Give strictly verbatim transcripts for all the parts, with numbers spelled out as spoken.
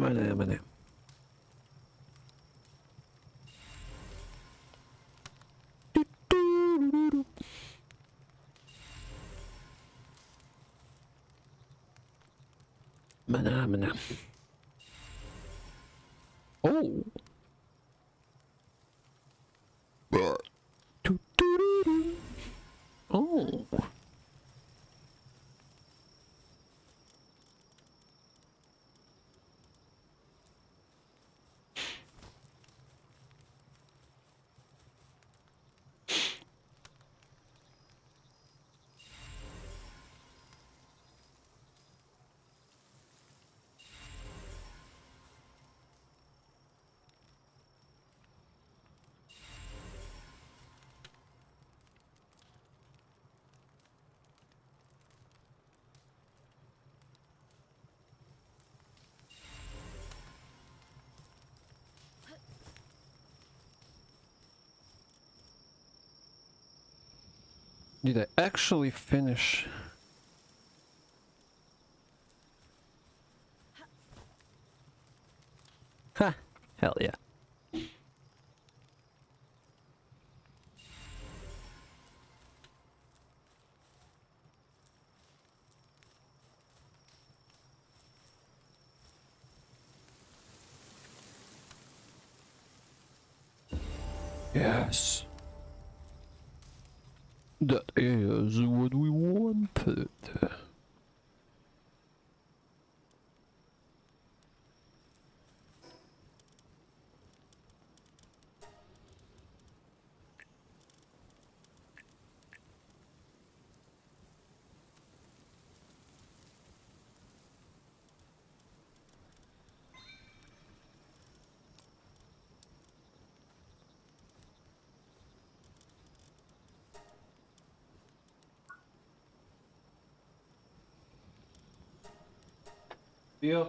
Money, money. Mana, mana. Oh. Oh. Did I actually finish? Ha! Hell yeah. Yes. That is what we wanted. Yeah.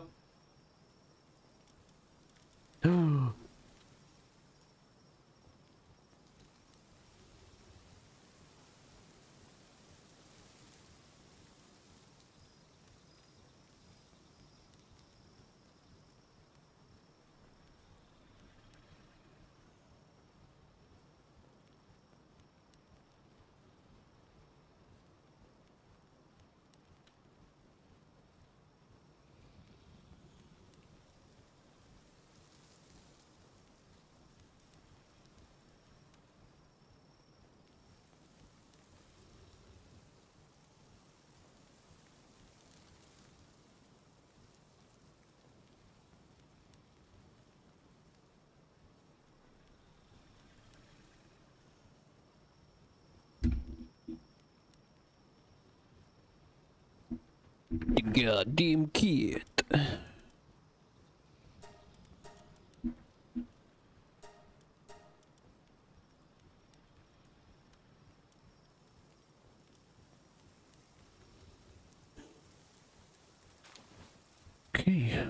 You goddamn kid. Okay.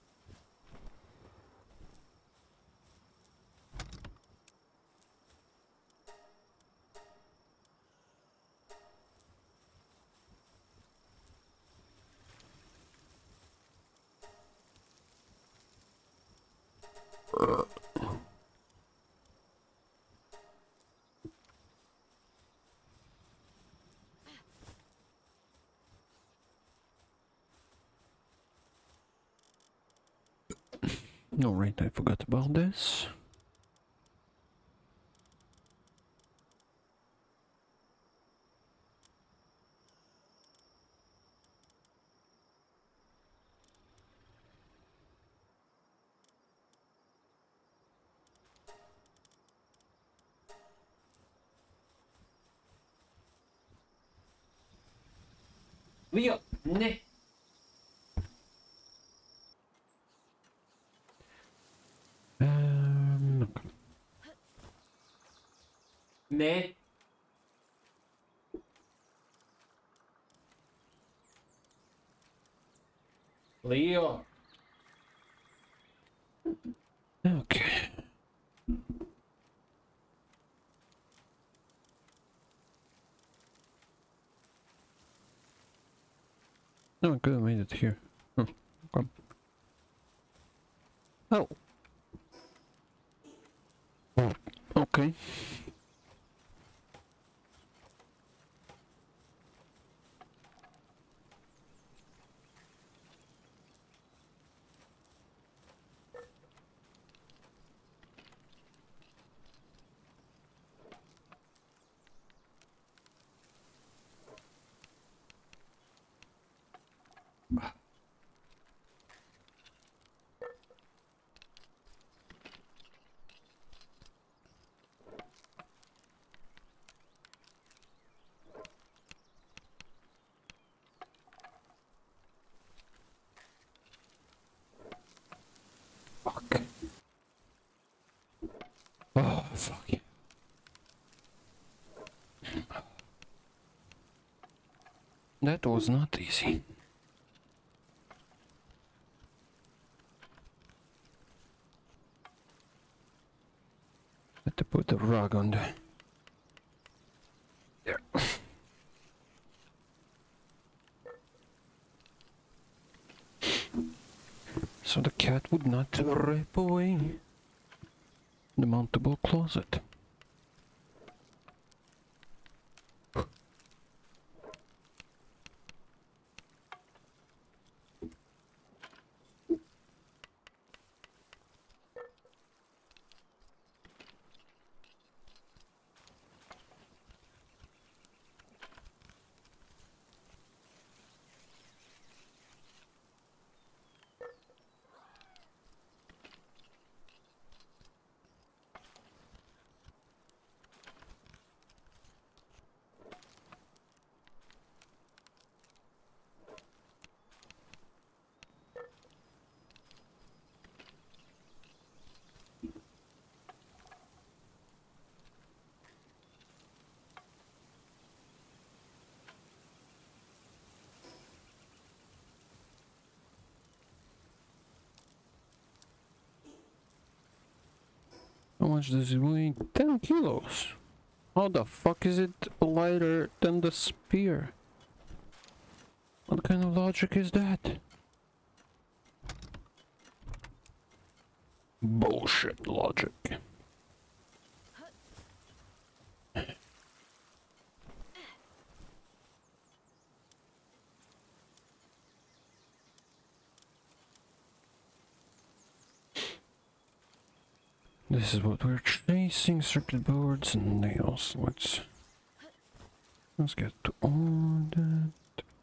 Alright, I forgot about this. Leo, ne. Um, ne. Leo. Okay. No, I could have made it here. Oh, come. Oh. Okay. Fuck. Oh, fuck. That was not easy. Had to put the rug on the... There. So the cat would not rip away the mountable closet. How much does it weigh? ten kilos. How the fuck is it lighter than the spear? What kind of logic is that? Bullshit logic. This is what we're chasing, circuit boards and nails. Let's let's get to all that.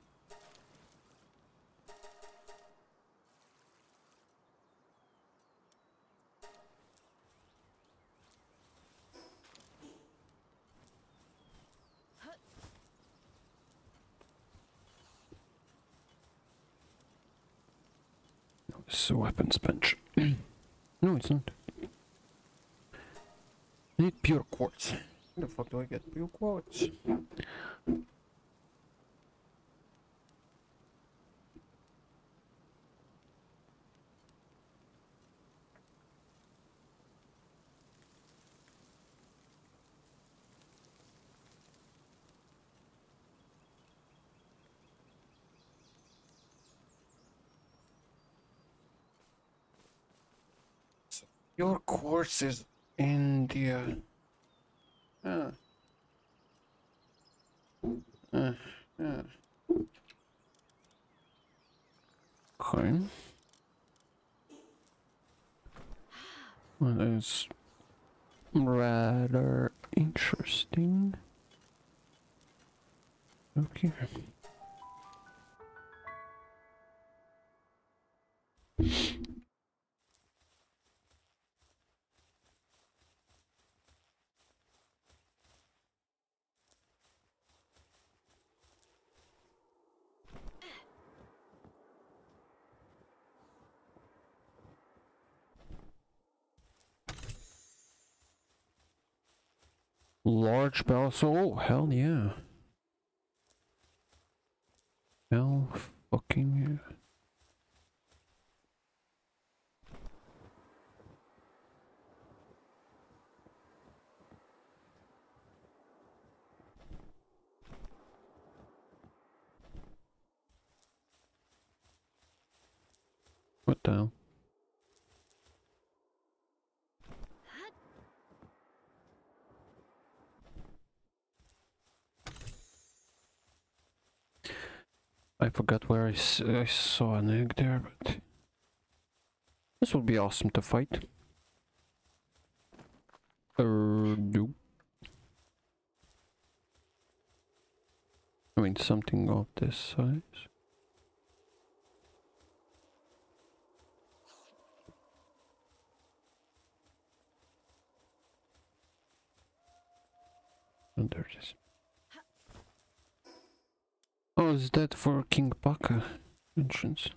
No, this is a weapons bench. No, it's not. I need pure quartz. Where the fuck do I get pure quartz? So pure quartz is in the uh, uh, uh, uh. Okay. Well, that's rather interesting. Okay. Large bells. Oh, hell yeah. Hell fucking yeah. What the hell? I forgot where I, s I saw an egg there, but this will be awesome to fight. Er, nope. I mean, something of this size. And there it is. Oh, is that for King Baka entrance?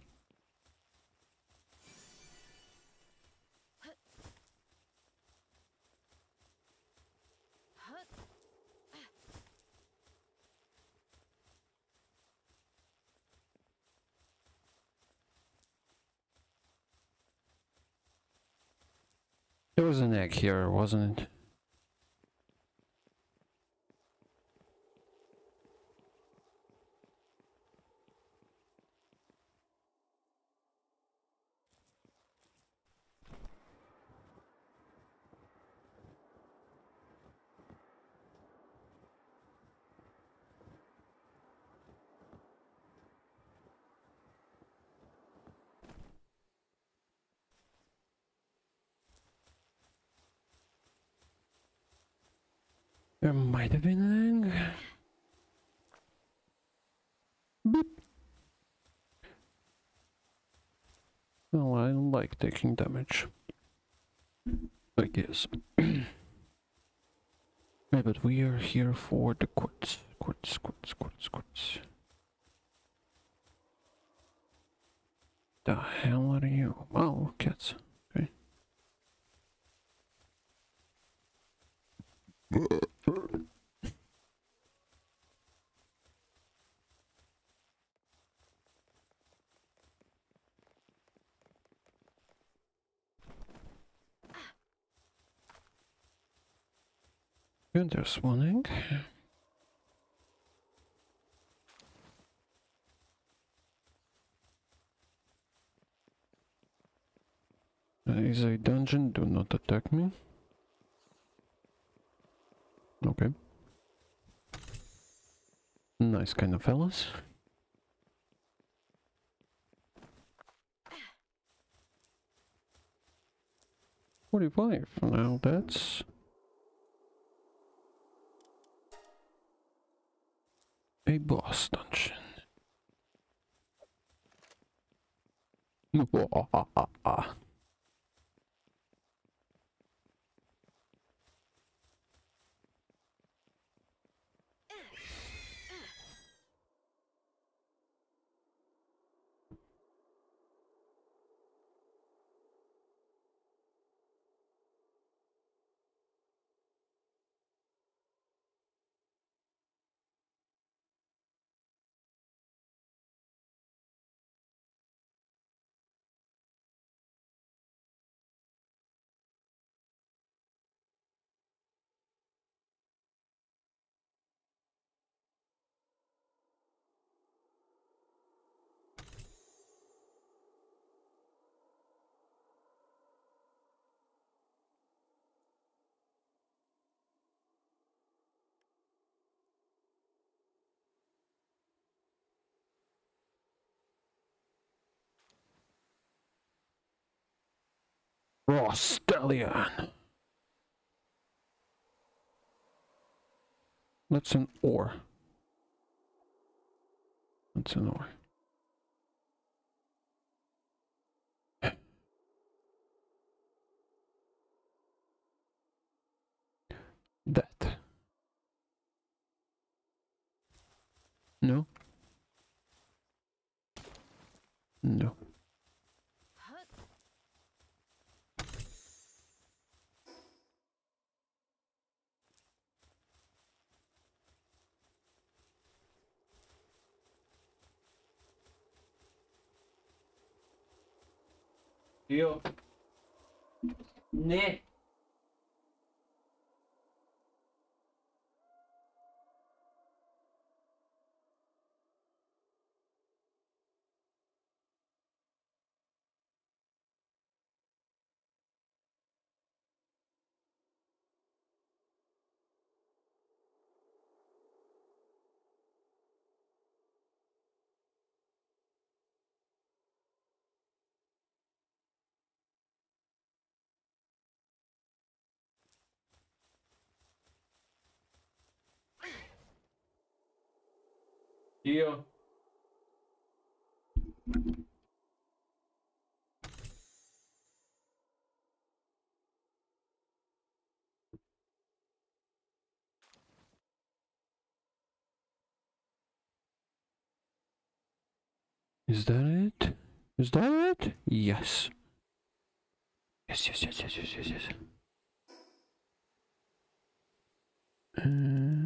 There was an egg here, wasn't it? There might have been an egg. Beep. Well, I don't like taking damage. I guess. Yeah, but we are here for the quartz. Quartz, quartz, quartz, quartz. The hell are you? Oh, cats. Okay. And there's one egg. There is a dungeon, do not attack me. Okay. Nice kind of fellas. forty-five, now that's... a boss dungeon. Raw Stallion. That's an ore. That's an ore. That. No. No. Io. Ne. Leo. Is that it? Is that it? Yes. Yes, yes, yes, yes, yes, yes, yes. Uh,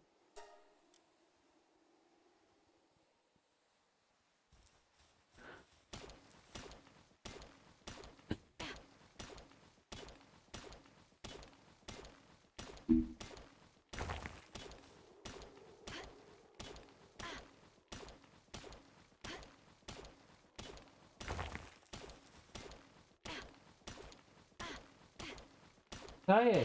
Hi.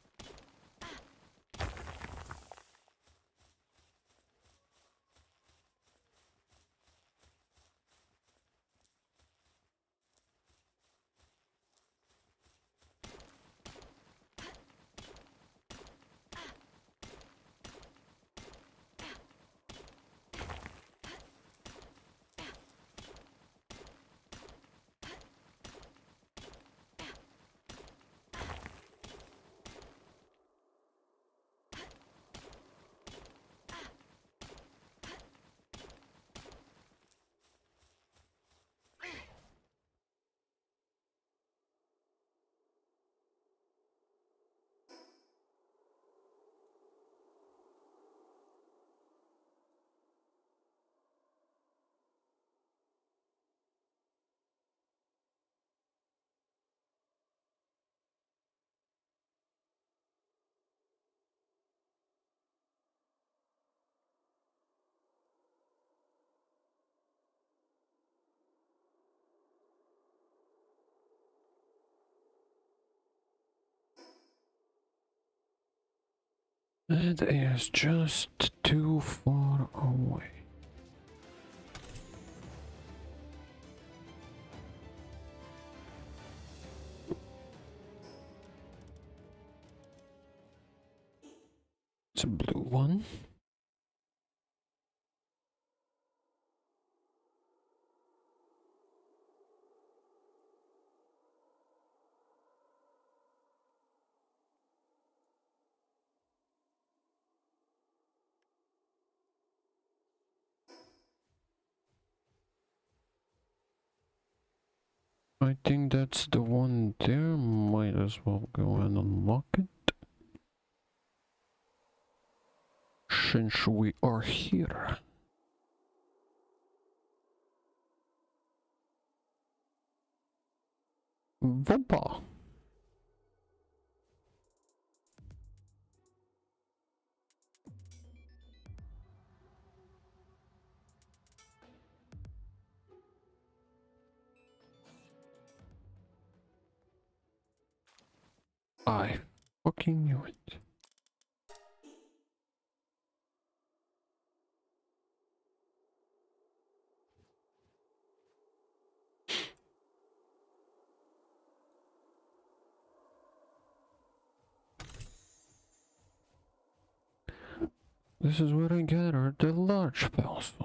it is just too far away. It's a blue one. I think that's the one there. Might as well go and unlock it. Since we are here. Vompa. I fucking knew it. This is where I gathered the large spells.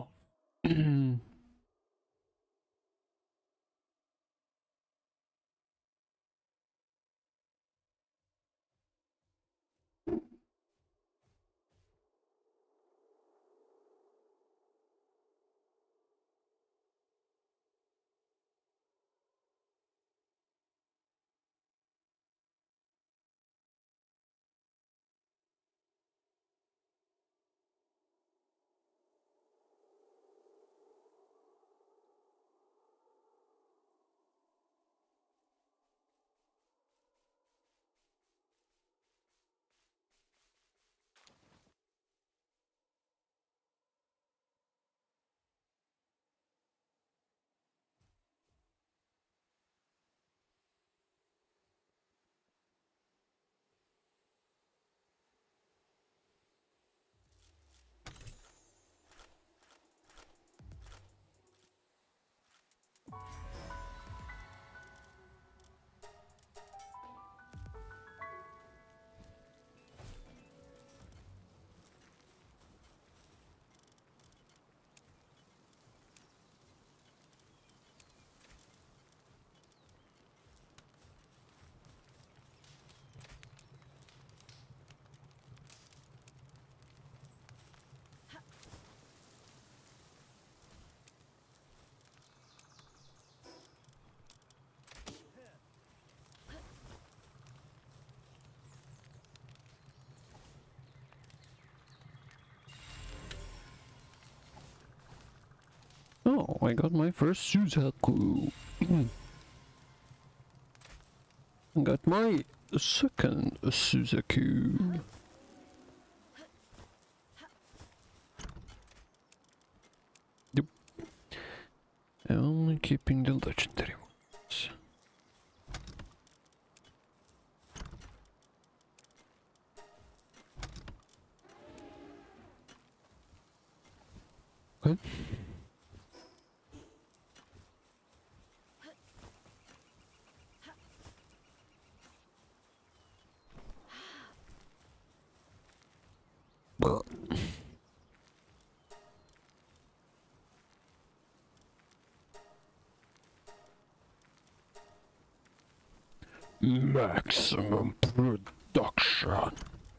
I got my first Suzaku. Got my second Suzaku. Yep. Only keeping the legendary ones. Good. Well. Maximum production.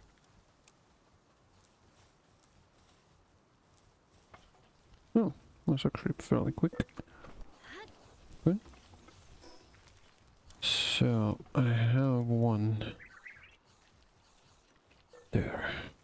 Oh, that's actually fairly quick. Good. So I have one there.